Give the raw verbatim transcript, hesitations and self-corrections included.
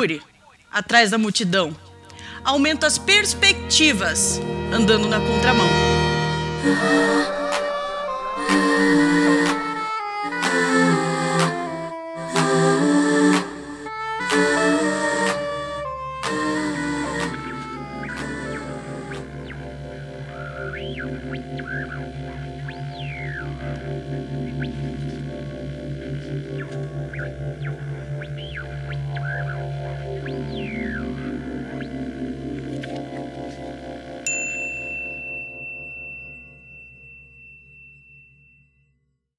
procure atrás da multidão. Aumenta as perspectivas andando na contramão.